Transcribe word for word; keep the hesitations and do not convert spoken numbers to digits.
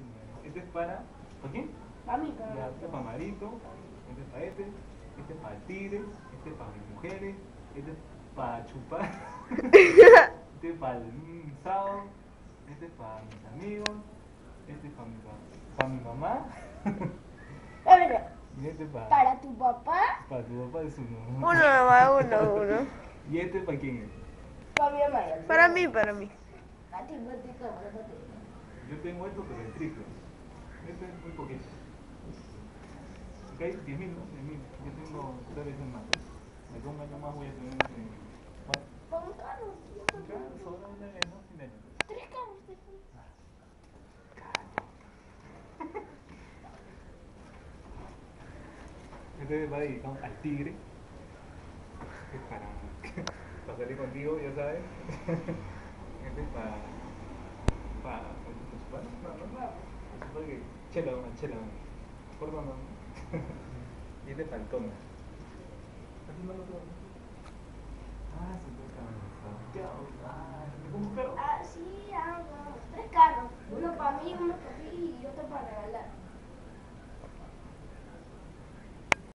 Este es para... ¿Para quién? Para mí, para Ya, mí. este es para Marito, este es para este, este es para el tigre, este es para mis mujeres, este es para chupar, este es para el mm, sábado, este es para mis amigos, este es para mi, pa- para mi mamá, A ver, y este es para, para tu papá, para tu papá es uno. Uno nomás, uno, uno. ¿Y este es para quién es? para mi mamá. y el Para mío. mí, para mí. A ti, a ti, toma, a ti. Yo tengo esto, pero el triple. Este es muy poquito. Ok, diez mil, ¿no? diez mil. Yo tengo tres veces más. De acá un año más voy a tener ese... ¿Cuánto? Para un carro. Ya, sobra un año, ¿no? Fin de año. Tres carros. tres Este va dedicado al tigre. Este es para, para salir contigo, ya sabes. Este es para... Para... ¿Para? No, no, no. Para que... Chela, una chela. Por no, no. Y este es para el tono. Así no lo tengo. Ah, se toca cansado. Ah, ¿me pongo un carro? Ah, sí, ah, no. Tres carros. Uno para mí, uno para